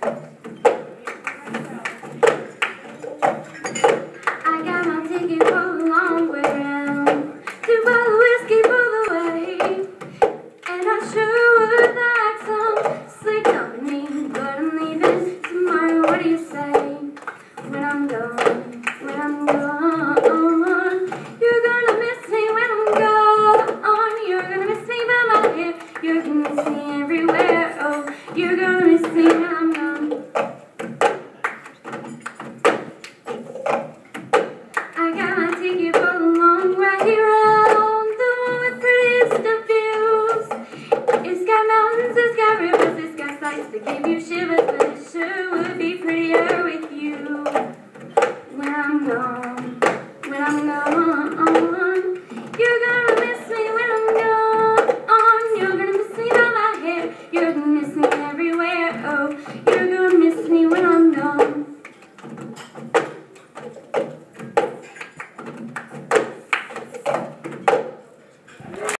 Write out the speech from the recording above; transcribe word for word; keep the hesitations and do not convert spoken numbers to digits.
I got my ticket for the long way round, two bottles of whiskey for the way, and I sure would like some sweet company, but I'm leaving tomorrow. What do you say? When I'm gone, when I'm gone, you're gonna miss me when I'm gone. You're gonna miss me by my hair, you're gonna miss me everywhere. Oh, you're gonna miss me when I'm gone. I got my ticket for the long way round, the one with prettiest of views. It's got mountains, it's got rivers, it's got sights to give you shivers.